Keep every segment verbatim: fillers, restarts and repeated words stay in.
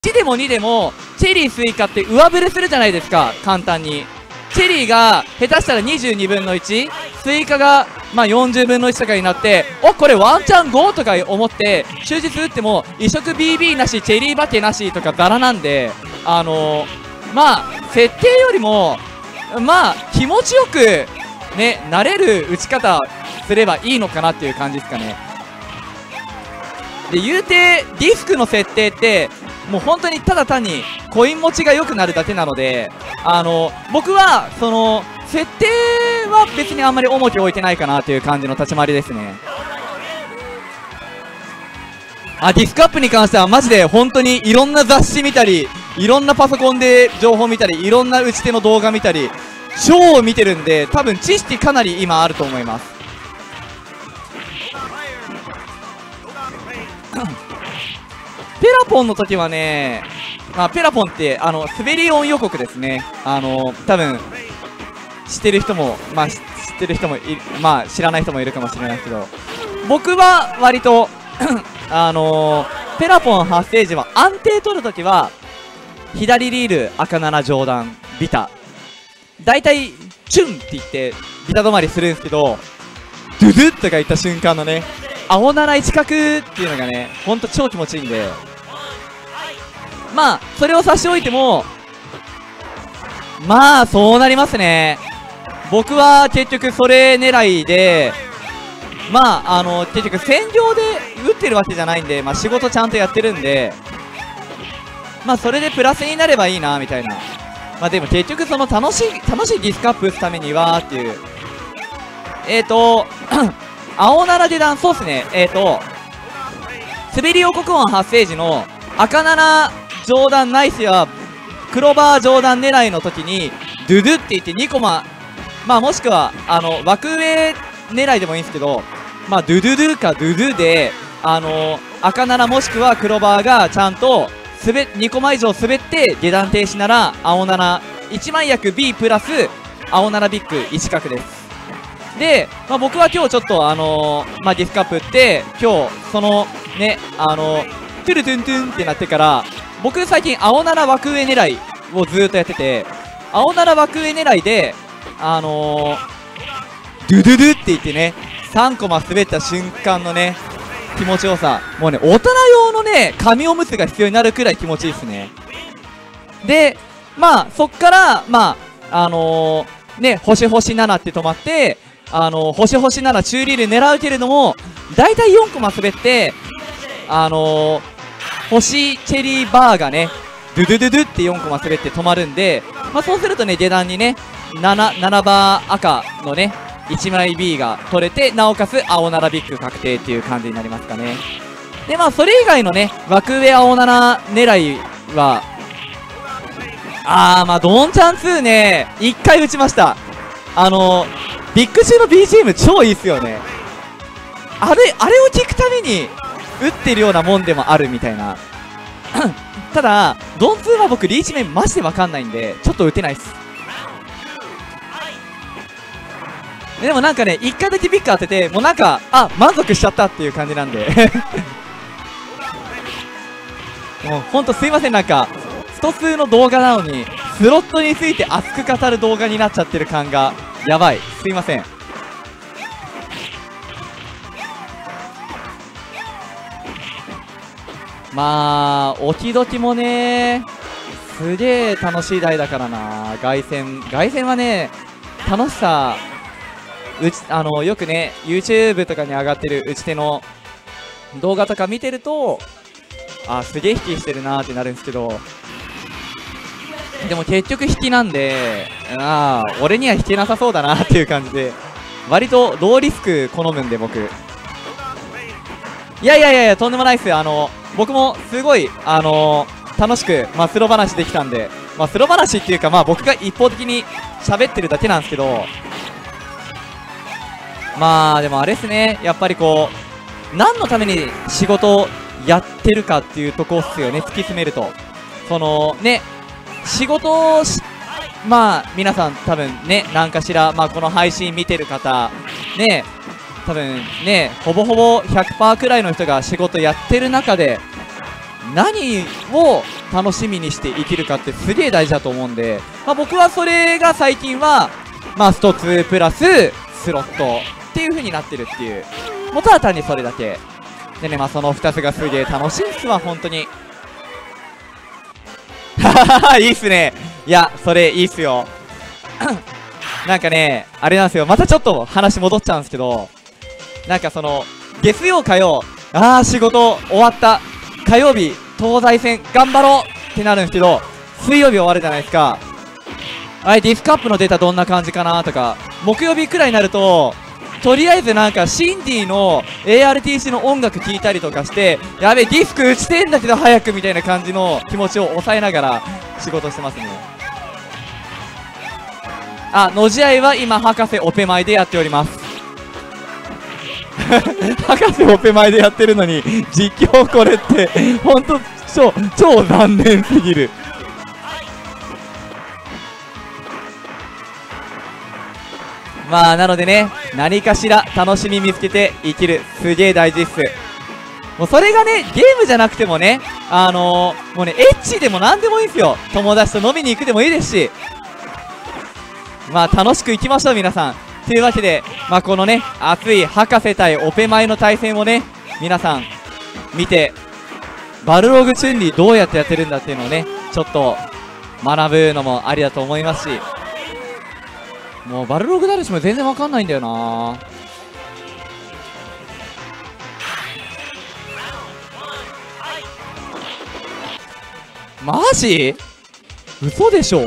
いちでもにでもチェリースイカって上振れするじゃないですか、簡単に。チェリーが下手したらにじゅうにぶんのいち、スイカがまあよんじゅうぶんのいちとかになって、おこれワンチャンごとか思って終日打っても移植 ビービー なしチェリー化けなしとかザラなんで、あのー、まあ設定よりもまあ気持ちよくねなれる打ち方すればいいのかなっていう感じですかね。で言うてディスクの設定ってもう本当にただ単にコイン持ちが良くなるだけなので、あの僕はその設定は別にあんまり重きを置いてないかなという感じの立ち回りですね。あディスクアップに関してはマジで本当にいろんな雑誌見たり、いろんなパソコンで情報見たり、いろんな打ち手の動画見たり超見てるんで、多分知識かなり今あると思います。ペラポンの時はね、まあ、ペラポンってあの滑り音予告ですね。あの多分知ってる人も、まあ、知ってる人もい、まあ、知らない人もいるかもしれないですけど、僕は割とあのー、ペラポン発生時は安定取るときは左リール赤なな上段ビタだいたいチュンって言ってビタ止まりするんですけど、ドゥドゥッとか言った瞬間のね青なないち角っていうのがねほんと超気持ちいいんで、まあそれを差し置いてもまあそうなりますね。僕は結局それ狙いで、まああの結局専業で打ってるわけじゃないんで、まあ仕事ちゃんとやってるんで、まあそれでプラスになればいいなみたいな。まあでも結局その楽しい楽しいディスクアップ打つためにはっていう、えーと青なな下段、そうっすね、えーと滑り予告音発生時の赤なな上段ないしはクローバー上段狙いの時にドゥドゥって言ってにコマ、まあもしくはあの枠上狙いでもいいんですけど、まあドゥドゥドゥかドゥドゥであの赤ななもしくはクローバーがちゃんと滑にコマ以上滑って下段停止なら青なないち枚役 B プラス青ななビッグいち角です。で、まあ、僕は今日ちょっとあのー、まあディスクアップって今日そのねあのー、トゥルトゥントゥンってなってから僕最近青なな枠上狙いをずーっとやってて、青なな枠上狙いであのー、ドゥドゥドゥって言ってねさんコマ滑った瞬間のね気持ちよさ、もうね大人用のね紙おむつが必要になるくらい気持ちいいですね。でまあそっからまああのー、ね星星ななって止まってあのー、星星なな中リール狙うけれどもだいたいよんコマ滑ってあのー、星チェリーバーがねドゥドゥドゥドゥってよんコマ滑って止まるんで、まあ、そうするとね下段にね 7, 7バー赤のねいち枚 B が取れて、なおかつ青ななビッグ確定っていう感じになりますかね。でまあそれ以外のね枠上青なな狙いはあーまあドンチャンツーねいっかい打ちました。あのビッグ中の ビージーエム 超いいっすよね。あれあれを聞くために打ってるようなもんでもあるみたいなただドンツーは僕リーチ面マジで分かんないんでちょっと打てないっす。でもなんかねいっかいだけビッグ当ててもうなんかあ満足しちゃったっていう感じなんでもうほんとすいません、なんかストツーの動画なのにスロットについて熱く語る動画になっちゃってる感がやばい、すいません。まあオキドキもねすげえ楽しい台だからな。凱旋凱旋はね楽しさうちあのよくね YouTube とかに上がってる打ち手の動画とか見てるとあすげえ引きしてるなーってなるんですけど、でも結局引きなんでああ俺には引けなさそうだなっていう感じで割とローリスク好むんで僕いやいやいやいやとんでもないっすよ。あの僕もすごいあの楽しく、まあ、スロ話できたんで、まあ、スロ話っていうかまあ僕が一方的に喋ってるだけなんですけど、まあでもあれですね、やっぱりこう何のために仕事やってるかっていうとこっすよね、突き詰めると。そのね仕事をしまあ皆さん多分ね何かしら、まあ、この配信見てる方ね多分ねほぼほぼ ひゃくパーセント くらいの人が仕事やってる中で何を楽しみにして生きるかってすげえ大事だと思うんで、まあ、僕はそれが最近はまあストツープラススロットっていう風になってるっていう、もうただ単にそれだけでね、まあそのふたつがすげえ楽しいっすわ本当に。いいっすね。いやそれいいっすよ。なんかねあれなんですよ、またちょっと話戻っちゃうんですけど、なんかその月曜火曜、あー仕事終わった、火曜日東西戦頑張ろうってなるんですけど、水曜日終わるじゃないですか。あれディスクアップのデータどんな感じかなとか、木曜日くらいになるととりあえずなんかシンディの エーアールティーシー の音楽聴いたりとかして、やべディスク打ちてんだけど早くみたいな感じの気持ちを抑えながら仕事してますね。あ、のじあいは今博士オペ前でやっております。博士オペ前でやってるのに実況これってほんと超超残念すぎる。まあなのでね、何かしら楽しみ見つけて生きる、すげえ大事っす。もうそれがねゲームじゃなくてもね、あのー、もうねエッチでもなんでもいいんすよ。友達と飲みに行くでもいいですし、まあ楽しくいきましょう皆さん。というわけで、まあこのね熱い博士対オペ前の対戦をね皆さん見て、バルログチュンリーどうやってやってるんだっていうのをねちょっと学ぶのもありだと思いますし、もうバルログ誰しも全然わかんないんだよな。マジ？嘘でしょ？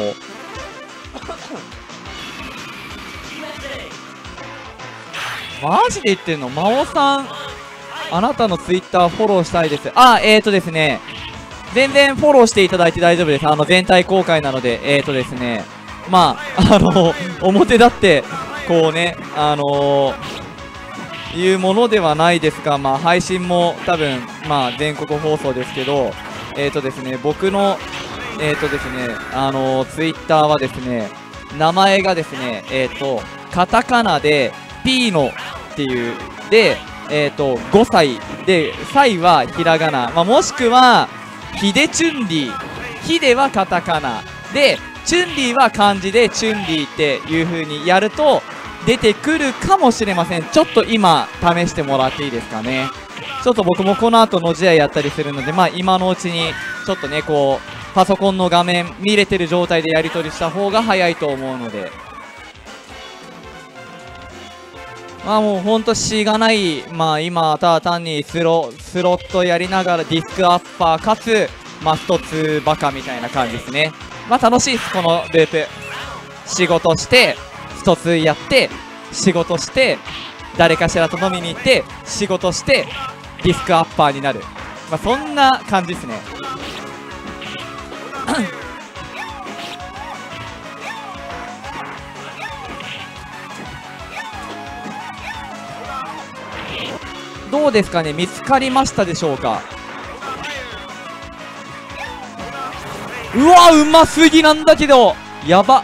マジで言ってんの？真央さん、あなたのツイッターフォローしたいです。あ、えーとですね、全然フォローしていただいて大丈夫です。あの全体公開なので、えーとですね、まあ、あの表立ってこうね、あのー、いうものではないですが、まあ、配信も多分、まあ、全国放送ですけど、えーとですね、僕の、えーとですね、あのー、ツイッターはですね、名前がですね、えーと、カタカナで、ピーノっていう、で、えーと、ごさい、で、サイはひらがな、まあ、もしくは、ヒデチュンリー、ヒデはカタカナ、で、チュンリーは漢字でチュンリーっていう風にやると出てくるかもしれません。ちょっと今試してもらっていいですかね。ちょっと僕もこの後の試合やったりするので、まあ今のうちにちょっとねこうパソコンの画面見れてる状態でやり取りした方が早いと思うので、まあもうほんとしがない、まあ今ただ単にスロスロットやりながらディスクアッパーかつマストツーバカみたいな感じですね。まあ楽しいです、このループ。仕事してストツーやって仕事して誰かしらと飲みに行って仕事してディスクアッパーになる、まあそんな感じですね。どうですかね、見つかりましたでしょうか。うわうますぎなんだけどやば。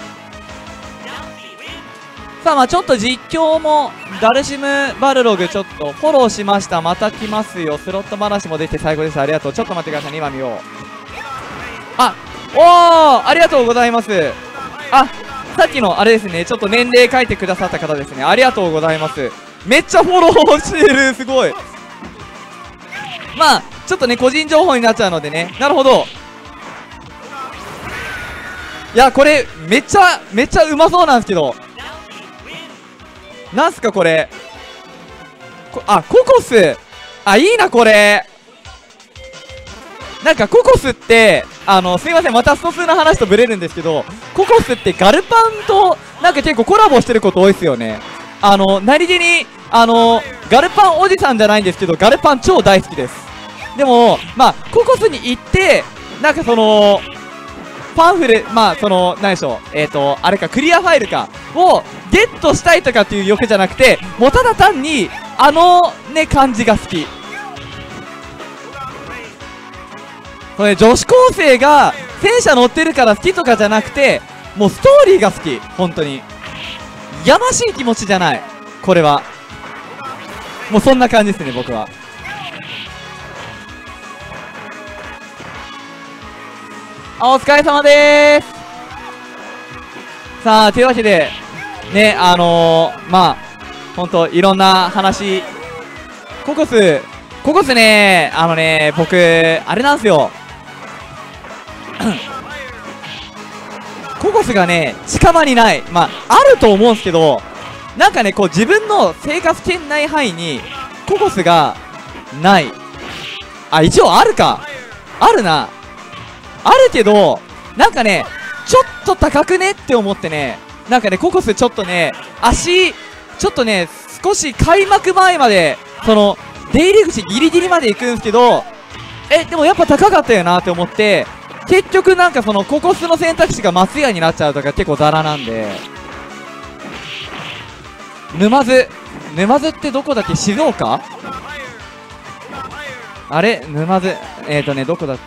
さあまあちょっと実況もダルシムバルログちょっとフォローしました。また来ますよ。スロット話もできて最高です。ありがとう。ちょっと待ってくださいね、今見よう。あおーありがとうございます。あさっきのあれですね、ちょっと年齢書いてくださった方ですね。ありがとうございます。めっちゃフォローしてる、すごい。まあちょっとね個人情報になっちゃうのでね。なるほど。いやこれめっちゃめっちゃうまそうなんですけど、なんすかこれ。こあココス、あいいなこれ。なんかココスってあのすいませんまたストツーの話とブレるんですけど、ココスってガルパンとなんか結構コラボしてること多いですよね。あの何気にあのガルパンおじさんじゃないんですけどガルパン超大好きです。でもまあココスに行ってなんかそのパンフレ、まあその何でしょう、えっとあれかクリアファイルかをゲットしたいとかっていう欲じゃなくて、もうただ単にあのね感じが好き。これ女子高生が戦車乗ってるから好きとかじゃなくて、もうストーリーが好き。本当にやましい気持ちじゃない、これはもうそんな感じですね僕は。 あ、お疲れ様でーす。さあ、というわけで、ね、あのー、まあ、ほんと、いろんな話、ココス、ココスね、あのね、僕、あれなんすよ。ココスがね、近場にない。まあ、あると思うんすけど、なんかね、こう、自分の生活圏内範囲に、ココスが、ない。あ、一応あるか。あるな。あるけど、なんかね、ちょっと高くねって思ってね、なんかね、ココスちょっとね、足、ちょっとね、少し開幕前まで、その、出入り口ギリギリまで行くんすけど、え、でもやっぱ高かったよなって思って、結局なんかその、ココスの選択肢が松屋になっちゃうとか結構ザラなんで、沼津。沼津ってどこだっけ？静岡？あれ沼津。えーとね、どこだっ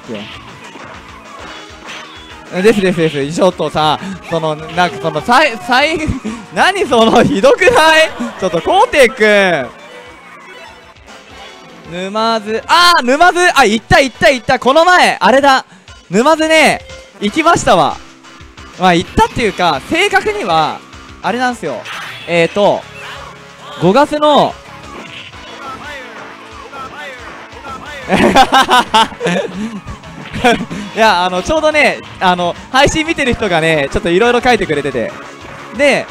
け？ですですです。ちょっとさ、その、なんかその、さい、さい、何その、ひどくない？ちょっと、こうていくん。沼津、あー、沼津、あ、行った行った行った、この前、あれだ。沼津ね、行きましたわ。まあ、行ったっていうか、正確には、あれなんすよ。えーと、ごがつの、いや、あの、ちょうどね、あの、配信見てる人がね、ちょっといろいろ書いてくれてて。で、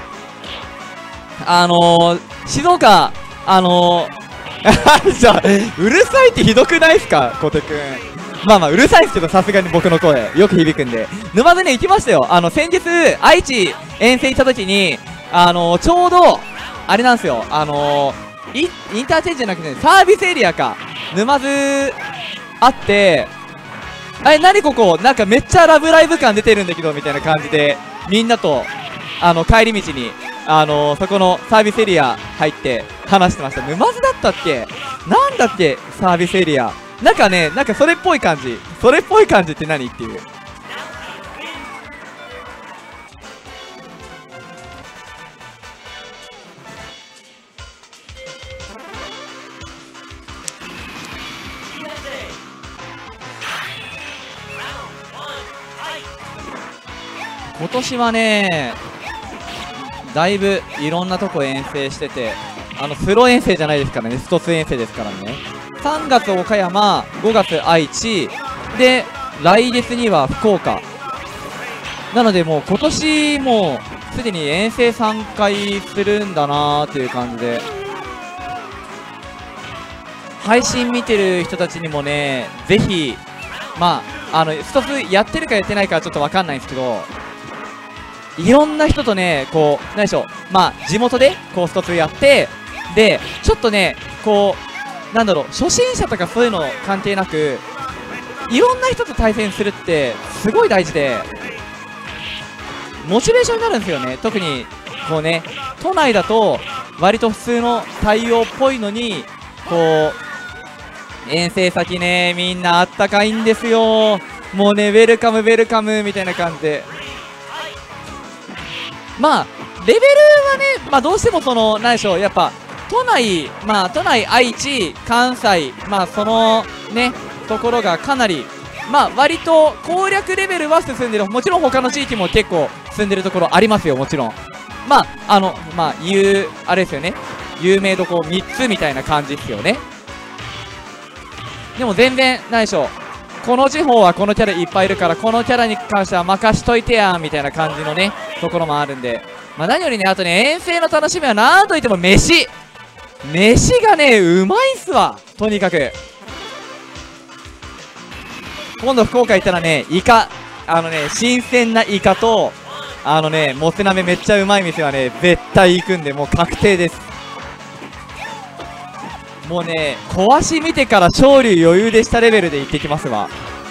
あのー、静岡、あのー、じゃあ、うるさいってひどくないっすか、小手くん。まあまあ、うるさいっすけど、さすがに僕の声、よく響くんで。沼津ね、行きましたよ。あの、先日、愛知遠征行った時に、あのー、ちょうど、あれなんすよ、あのー、イ, インターチェンジじゃなくて、ね、サービスエリアか。沼津、あって、あれ、なにここ、なんかめっちゃラブライブ感出てるんだけど、みたいな感じで、みんなと、あの、帰り道に、あのー、そこのサービスエリア入って話してました。沼津だったっけ？なんだっけサービスエリア。なんかね、なんかそれっぽい感じ。それっぽい感じって何っていう。今年はね、だいぶいろんなとこ遠征してて、あのプロ遠征じゃないですからね、ストツ遠征ですからね。さんがつ岡山、ごがつ愛知で、来月には福岡なので、もう今年もうすでに遠征さんかいするんだなーっていう感じで、配信見てる人たちにもね、ぜひ、まあ、あのストツやってるかやってないかはちょっと分かんないんですけど、いろんな人とね、こう、何でしょう、まあ、地元で、こう、ストツやって、で、ちょっとね、こう、なんだろう、初心者とかそういうの関係なく、いろんな人と対戦するって、すごい大事で、モチベーションになるんですよね。特に、こうね、都内だと、割と普通の対応っぽいのに、こう、遠征先ね、みんなあったかいんですよ。もうね、ウェルカム、ウェルカム、みたいな感じで。まあ、レベルはね、まあ、どうしてもその、なんでしょう、やっぱ、都内、まあ、都内、愛知、関西、まあ、その、ね、ところがかなり、まあ、割と攻略レベルは進んでる。もちろん他の地域も結構進んでるところありますよ、もちろん。まあ、あの、まあ、言う、あれですよね。有名どこみっつみたいな感じですよね。でも全然、なんでしょう。この地方はこのキャラいっぱいいるから、このキャラに関しては任しといてやんみたいな感じのね、ところもあるんで、まあ、何よりね、あとね、遠征の楽しみはなんといっても飯飯がね、うまいっすわ、とにかく。今度福岡行ったらね、イカ、あのね、新鮮なイカと、あのね、もつ鍋めっちゃうまい店はね、絶対行くんで、もう確定です。もうね、小足見てから勝利余裕でしたレベルで行ってきますわ。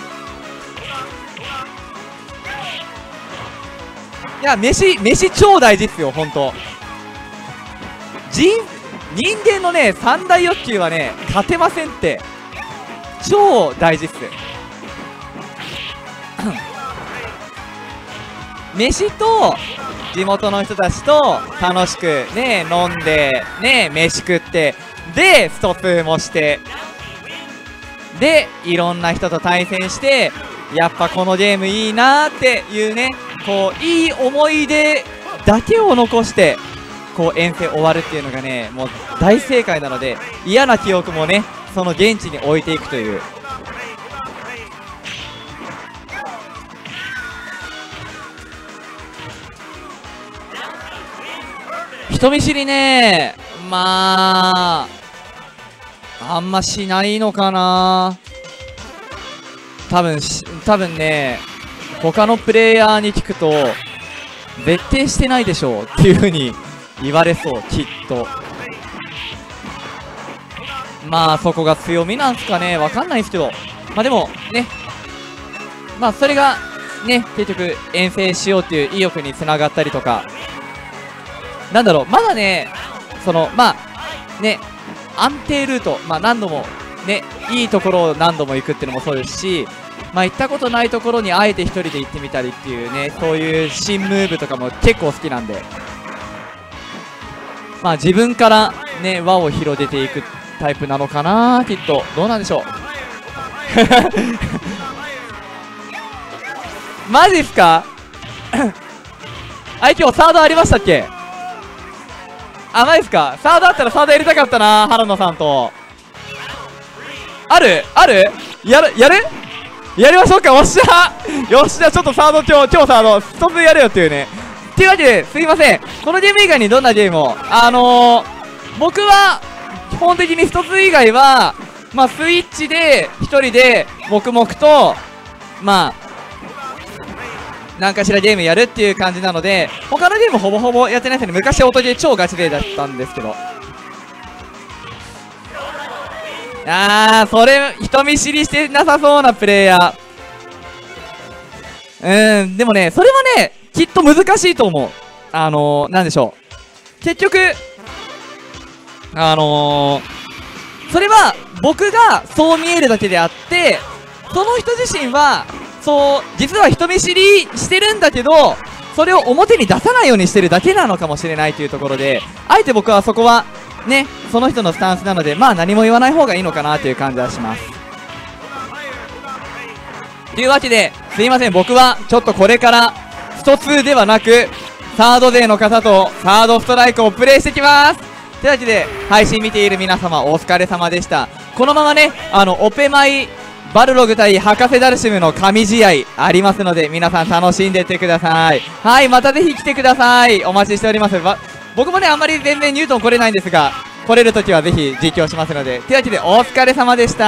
いや、飯、飯超大事っすよ、ほんと。人、人間のね、三大欲求はね、勝てませんって。超大事っす。飯と、地元の人たちと楽しくね、飲んで、ね、飯食って、で、ストツーもして、で、いろんな人と対戦して、 やっぱこのゲームいいなーっていうね、こういい思い出だけを残してこう遠征終わるっていうのがね、もう大正解なので、嫌な記憶もねその現地に置いていくという。人見知りね、まああんましないのかな。多分し多分ね、他のプレイヤーに聞くと絶対してないでしょうっていう風に言われそう、きっと。まあそこが強みなんすかね、わかんないですけど、まあでもね、まあそれがね結局遠征しようっていう意欲につながったりとか、なんだろう、まだねそのまあね安定ルート、まあ何度もねいいところを何度も行くっていうのもそうですし、まあ行ったことないところにあえて一人で行ってみたりっていうね、そういう新ムーブとかも結構好きなんで、まあ自分からね輪を広げていくタイプなのかな、きっと。どうなんでしょうマジっすかあい、今日サードありましたっけ？あ、マジっすか。サードあったらサードやりたかったな、原野さんと。あるあるやるやるやりましょうか。おっしゃよっしゃ、ちょっとサード今日、今日サード一つやるよっていうね。っていうわけで、すいません、このゲーム以外にどんなゲームを、あのー、僕は基本的に一つ以外はまあスイッチで一人で黙々とまあ何かしらゲームやるっていう感じなので、他のゲームほぼほぼやってないですね。昔音ゲー超ガチ勢だったんですけど、あー、それ人見知りしてなさそうなプレイヤー。うーん、でもねそれはねきっと難しいと思う。あのー、なんでしょう、結局あのー、それは僕がそう見えるだけであって、その人自身はそう実は人見知りしてるんだけど、それを表に出さないようにしてるだけなのかもしれないというところで、あえて僕はそこはねその人のスタンスなので、まあ何も言わない方がいいのかなという感じはします。というわけで、すいません、僕はちょっとこれからストツーではなくサード勢の方とサードストライクをプレイしてきます。というわけで配信見ている皆様お疲れ様でした。このままねあのオペマイバルログ対博士ダルシムの神試合ありますので、皆さん楽しんでいってください。はい、またぜひ来てください。お待ちしております。僕もねあんまり全然ニュートン来れないんですが、来れるときはぜひ実況しますので。というわけでお疲れ様でした。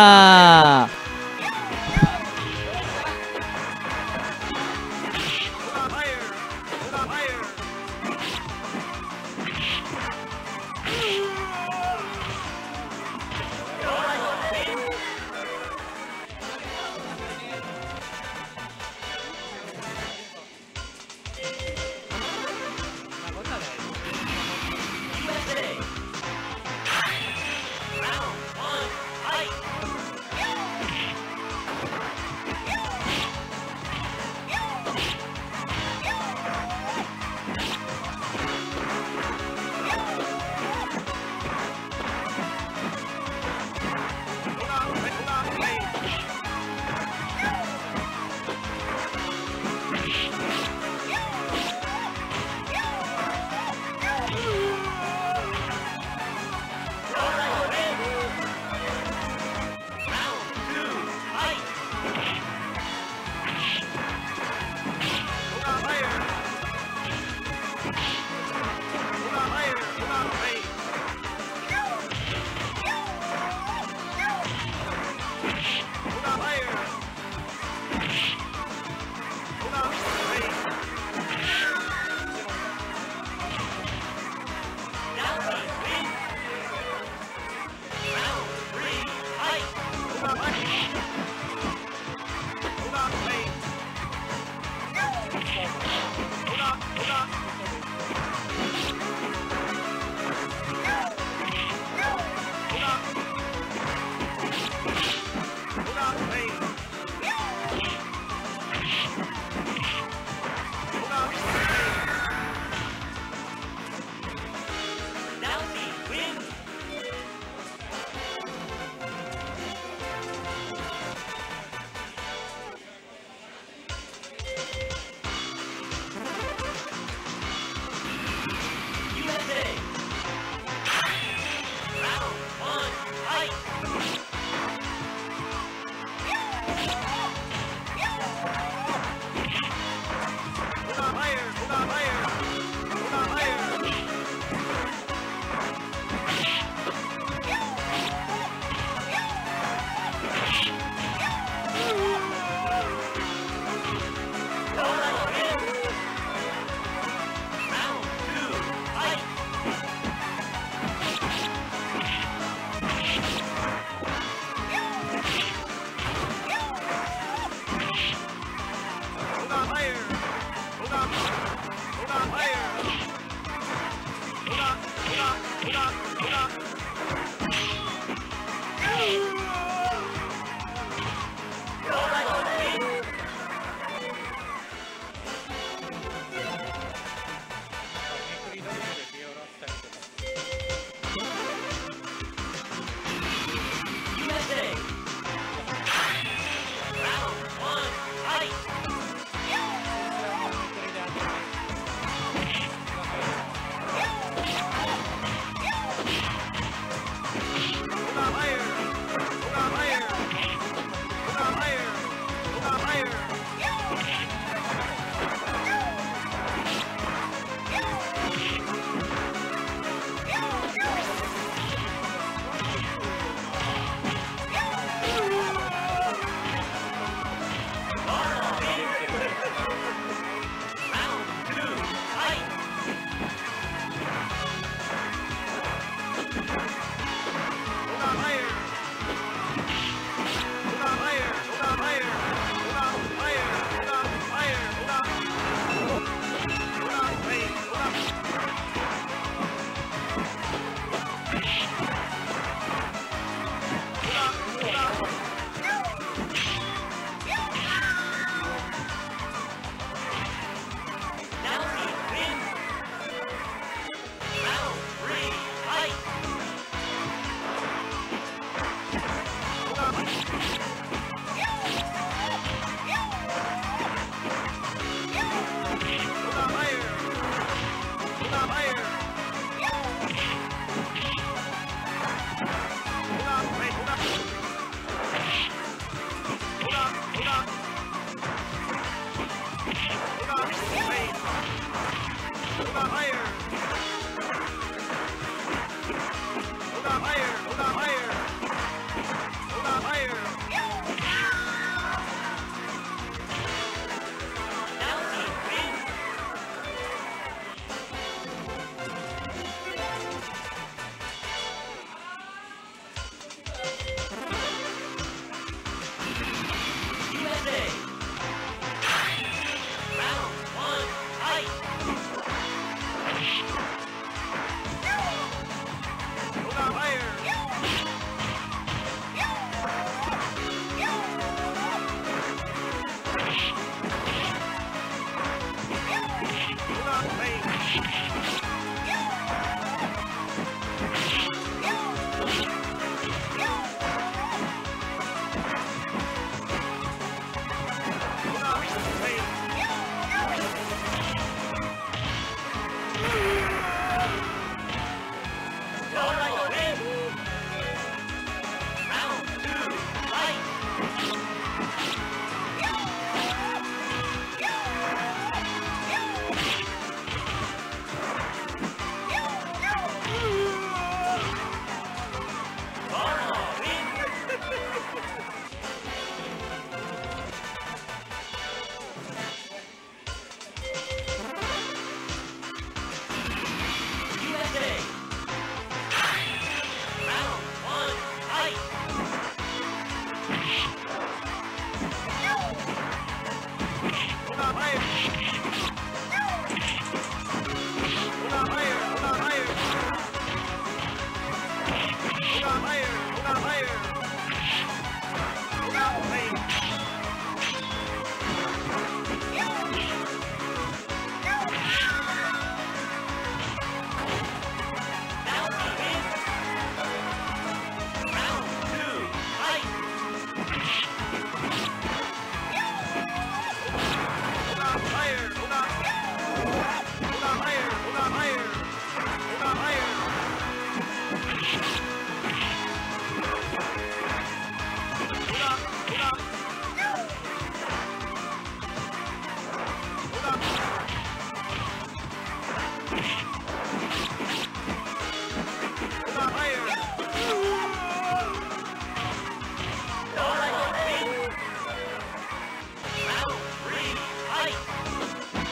Round three, fight!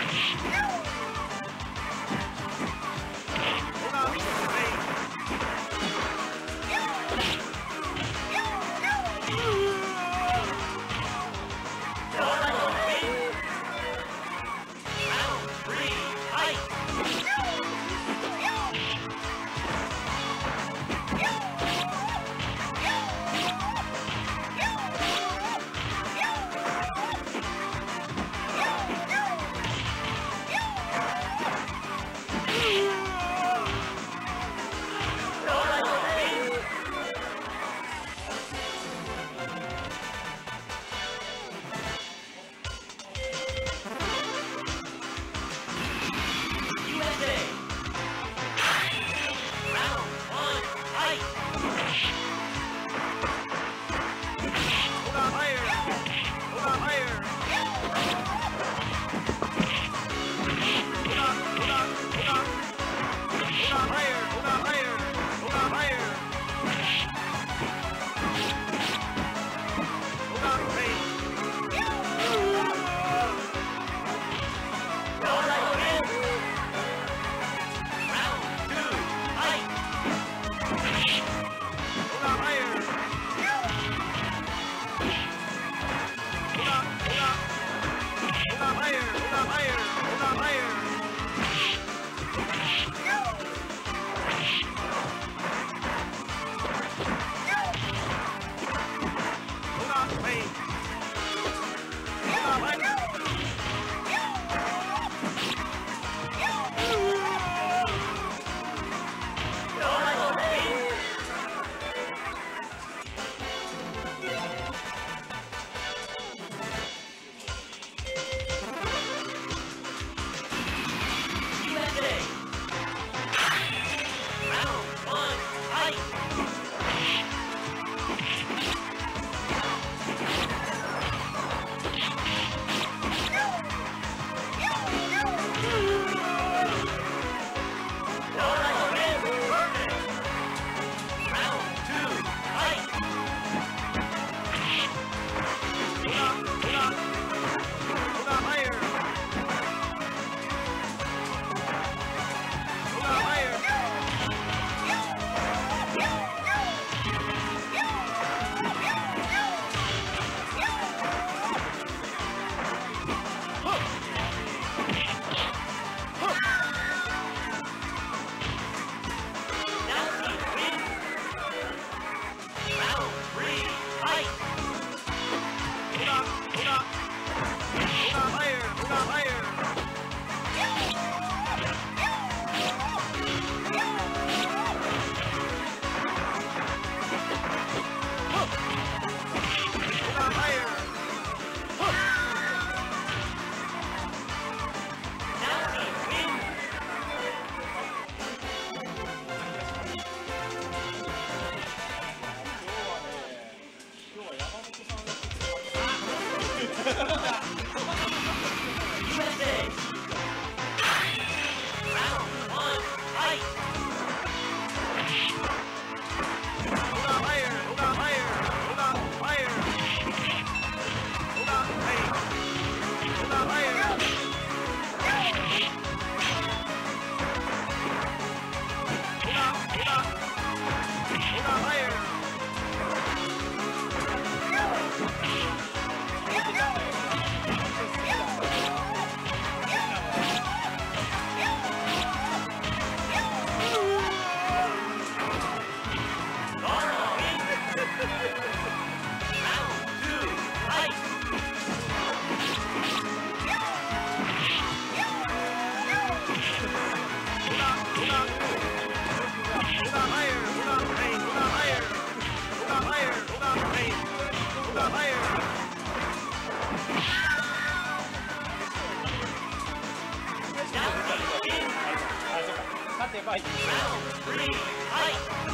勝てばいい。はい。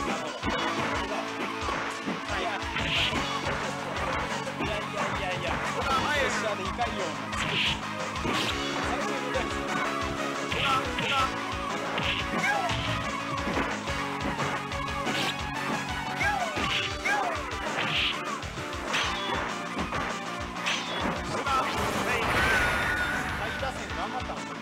いやいやいやいや。プレッシャーでいかんよ。下位打線頑張った。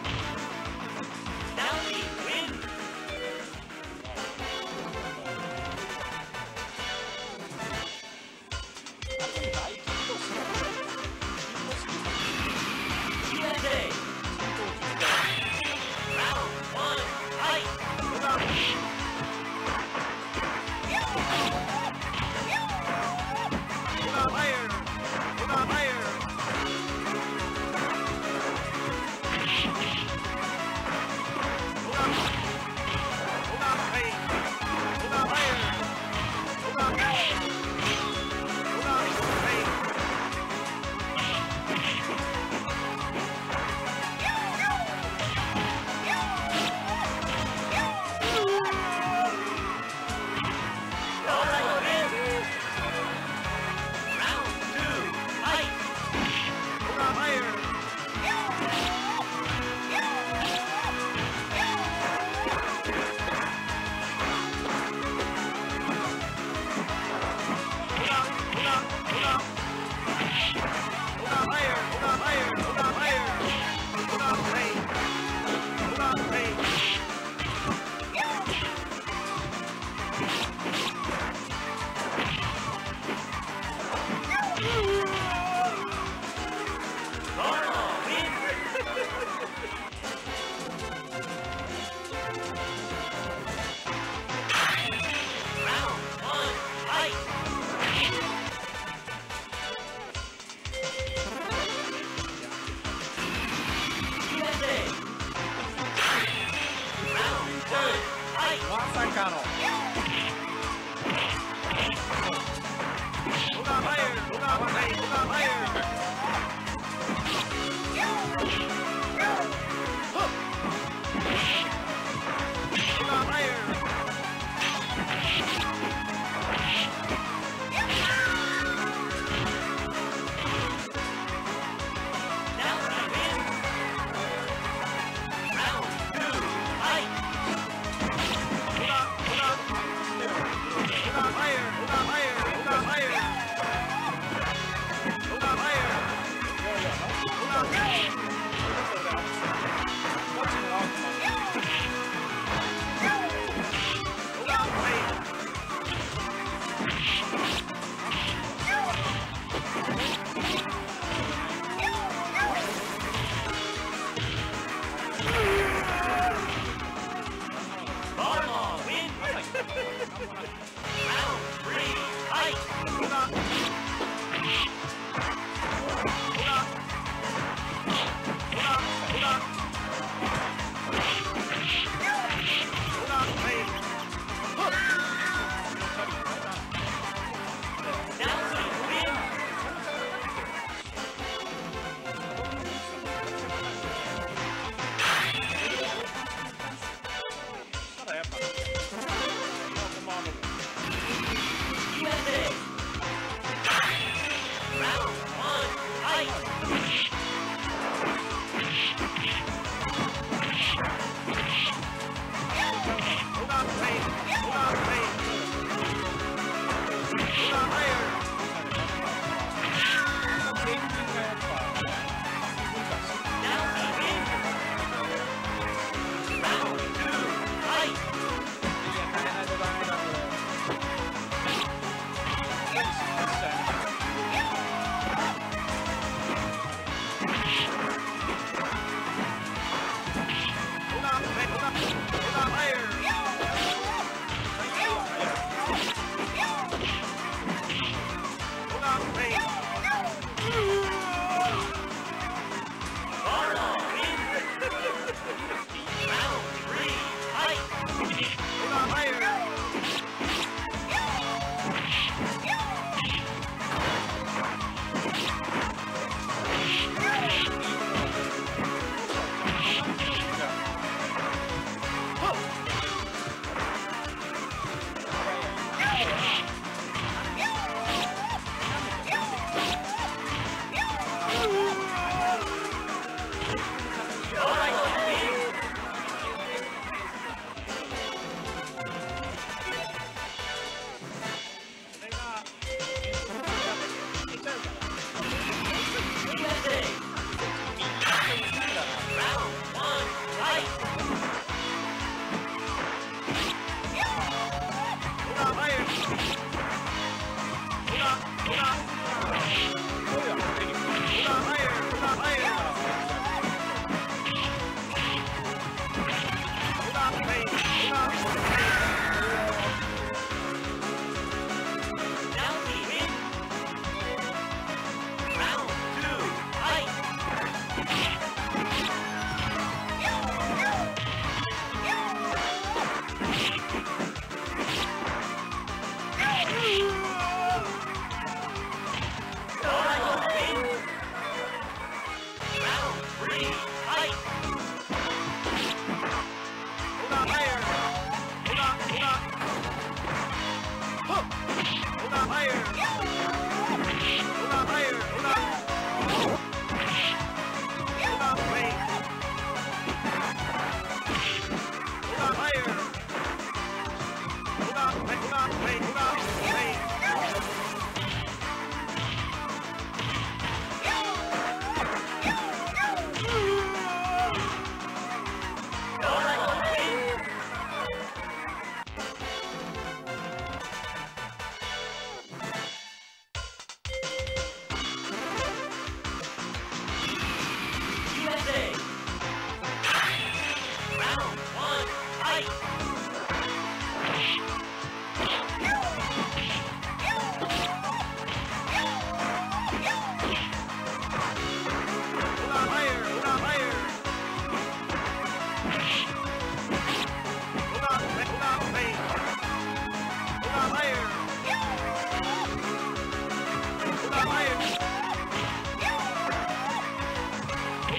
カーノ。小川真由、小川真由、小川真由。小川真由。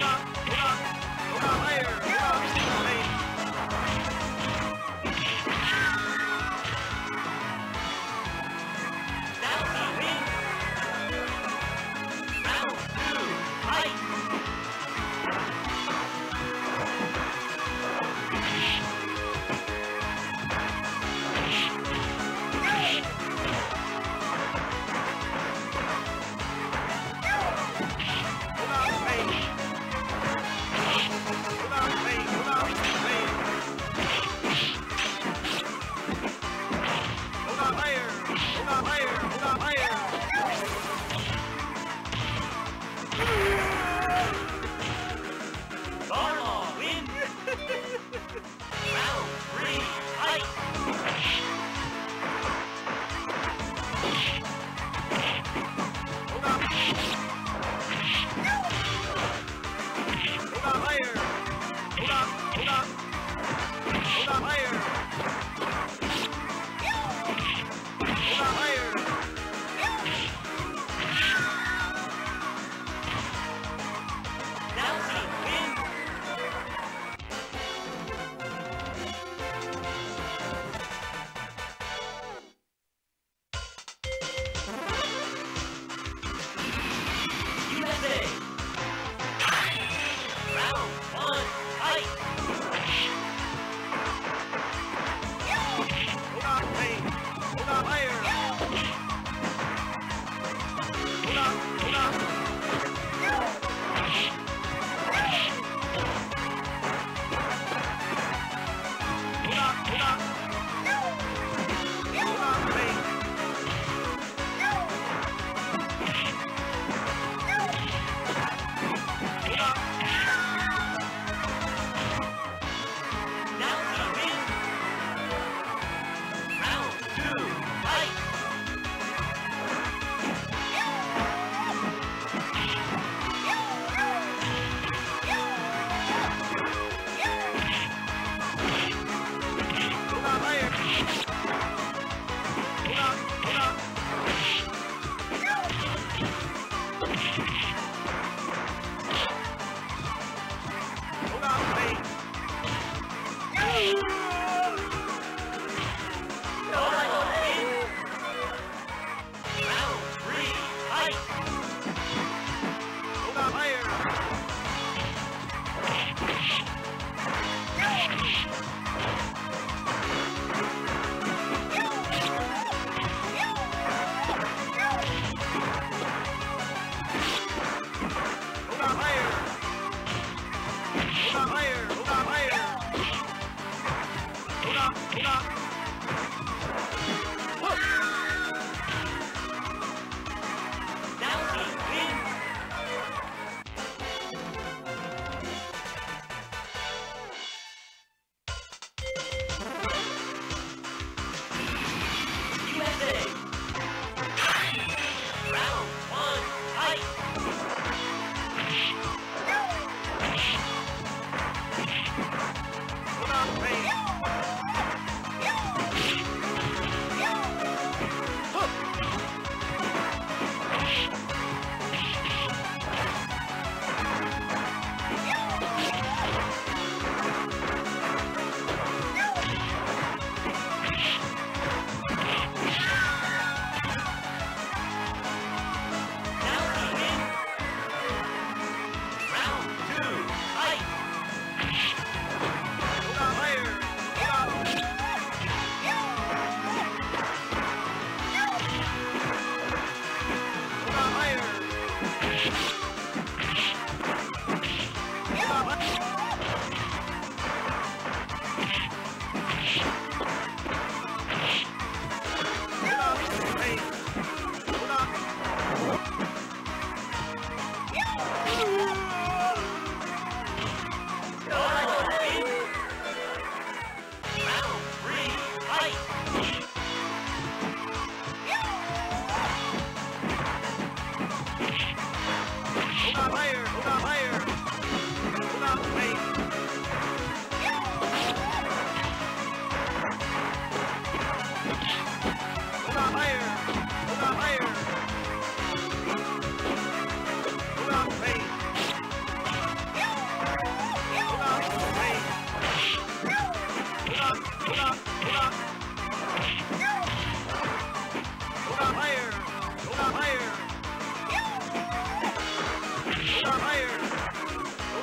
Hold on, wait.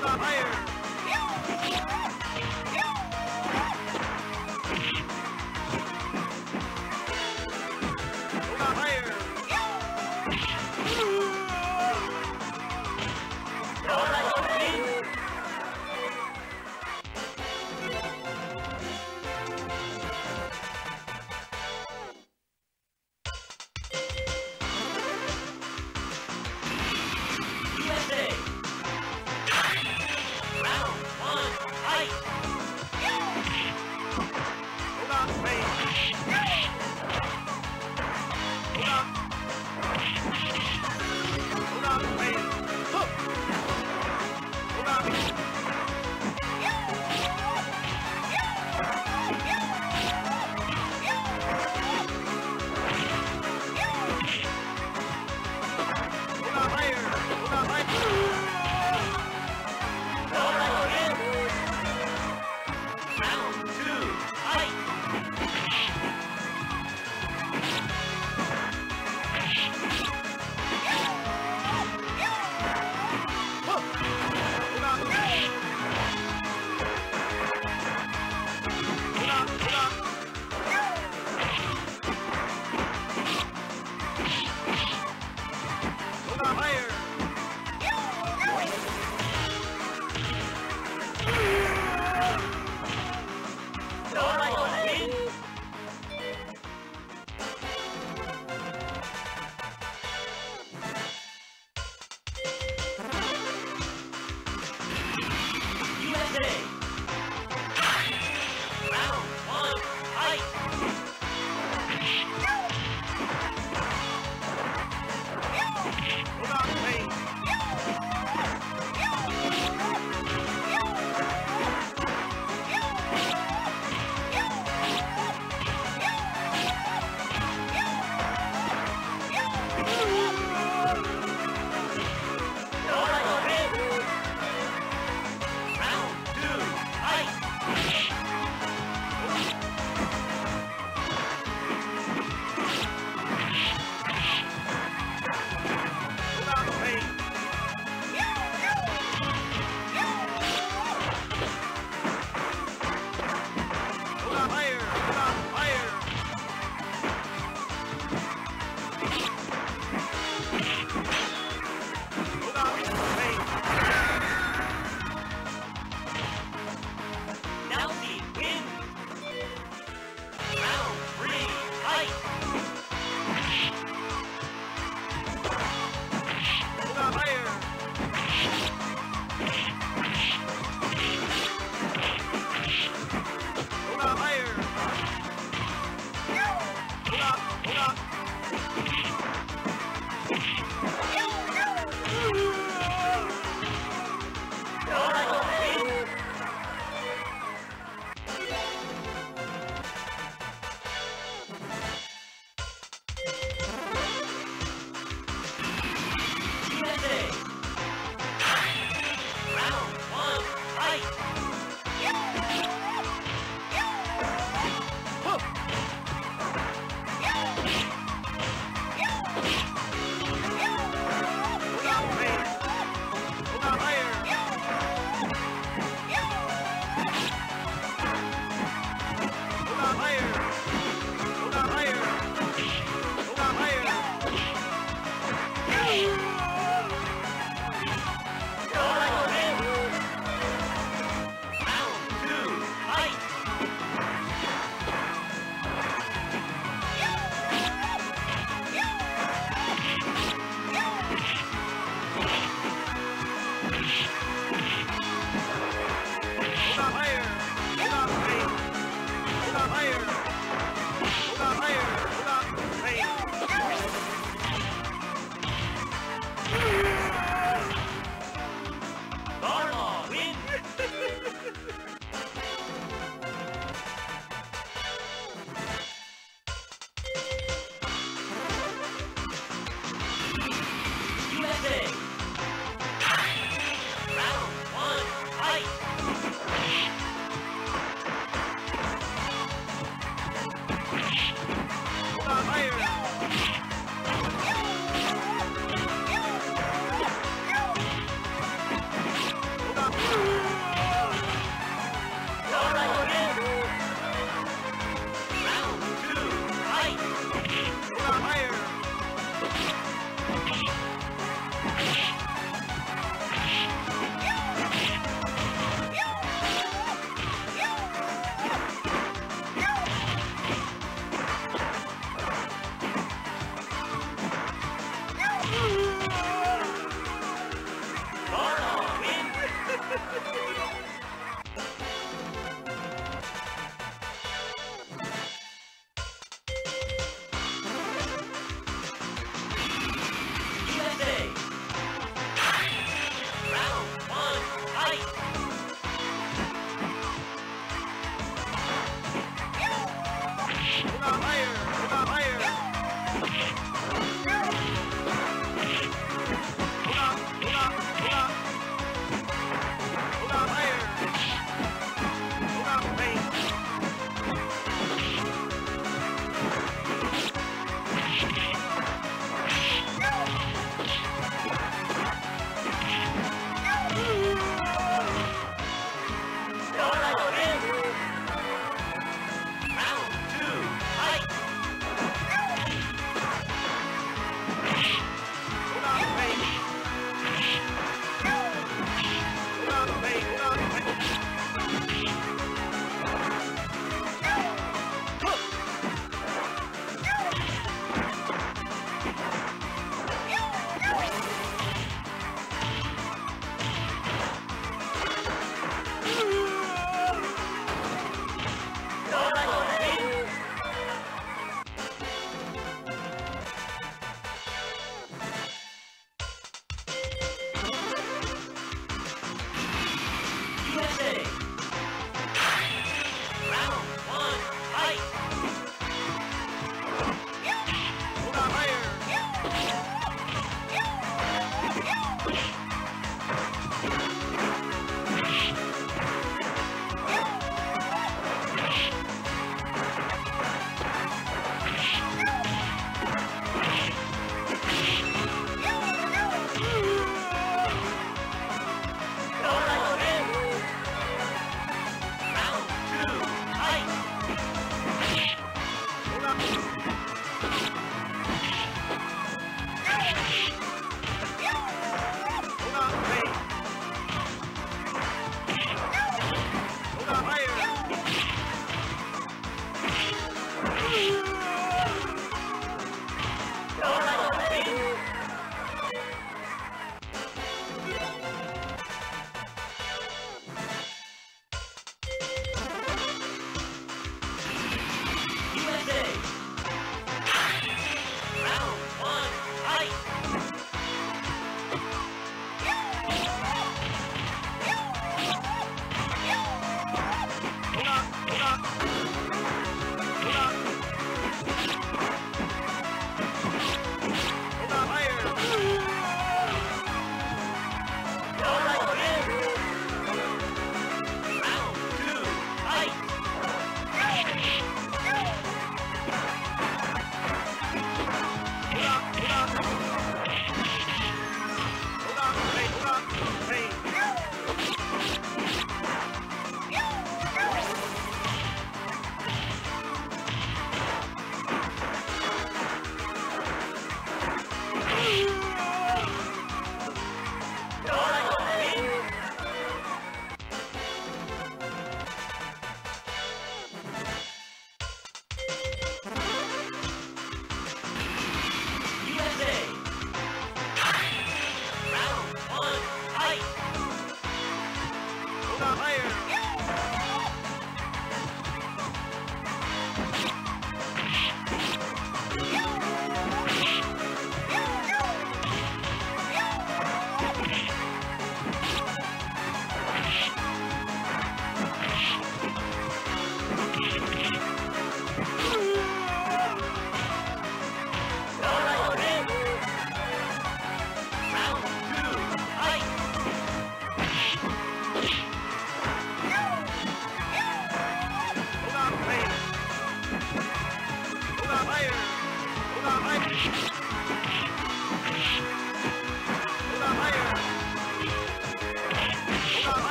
Round one, fight!